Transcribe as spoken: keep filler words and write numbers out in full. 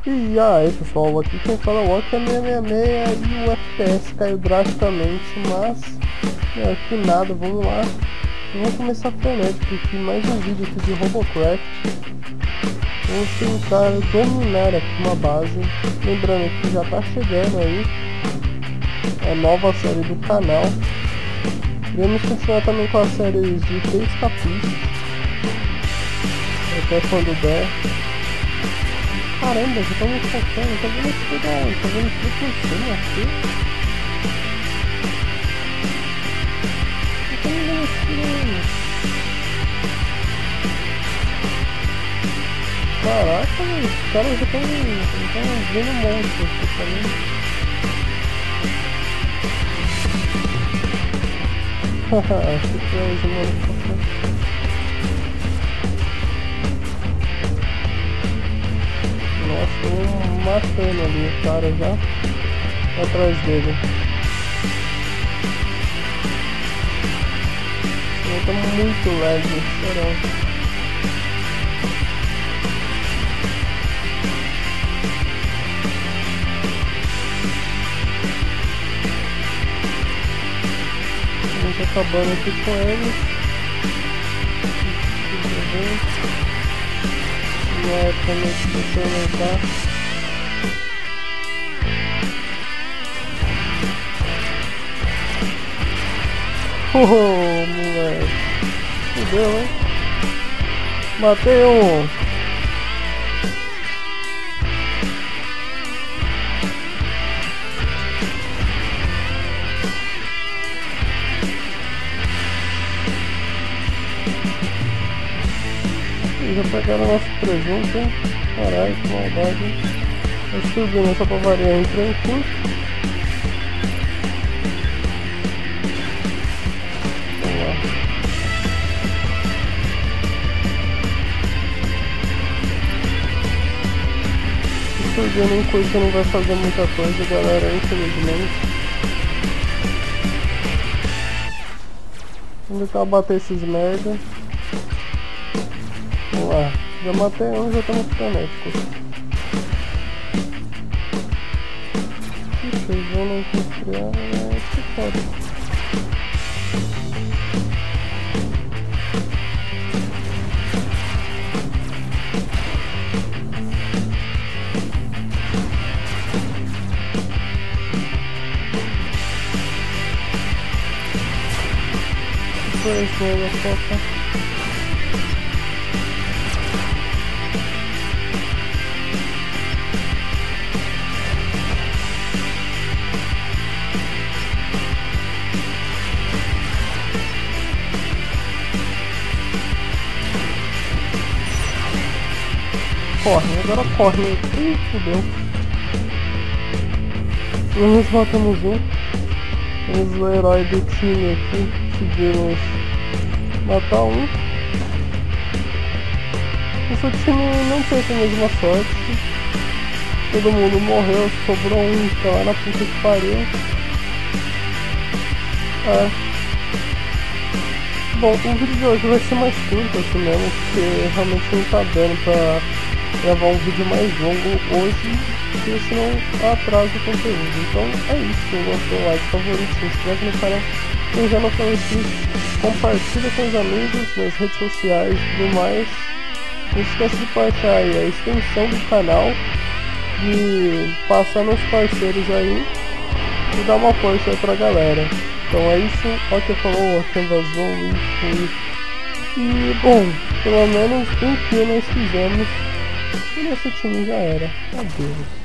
E aí pessoal, aqui quem fala é o Walker seiscentos e sessenta e seis e o F P S caiu drasticamente, mas é, que nada, vamos lá. Vamos começar frenético aqui, mais um vídeo aqui de Robocraft. Vamos tentar dominar aqui uma base, lembrando que já tá chegando aí a nova série do canal. Iremos continuar também com as séries de três capítulos, até quando der. Caramba, já estamos focando, tá vendo isso da onde? Tá vendo tudo por cima aqui? Não tô vendo isso. Caraca, mano, os caras já estão vendo monstros aqui também. Haha, que coisa, mano. Nossa, tô matando ali o cara já atrás dele. Eu tô muito lag, será? Vamos acabando aqui com eles. Não é como é que você não tá. Oh, moleque. Fudeu, hein? Matei um. Já pegaram nosso presunto, hein? Caralho, que maldade. Mas tudo bem, só pra variar, entrou em curso. Vamos lá. Surgindo em curso não vai fazer muita coisa, galera, infelizmente. Vamos tentar bater esses merda. Vamos lá, já matei um, já estamos frenéticos. Ixi, eu não construir, é que foda. Foi isso, olha só. Corre, agora corre. Ih, fudeu. Nós matamos um. Os heróis do time aqui conseguimos matar um. Nosso time não teve a mesma sorte. Todo mundo morreu, sobrou um cara na puta que pariu. É. Bom, o vídeo de hoje vai ser mais curto assim mesmo, porque realmente não tá dando pra gravar um vídeo mais longo hoje, porque senão atrasa o conteúdo. Então é isso, se gostou, like, favorito, se inscreve no canal. Quem já não for inscrito, compartilha com os amigos nas redes sociais e tudo mais. Não esquece de baixar aí a extensão do canal, de passar nos parceiros aí e dar uma força aí pra galera. Então é isso, olha que falou, quem vazou e E bom, pelo menos um que nós fizemos e nosso time já era. Adeus.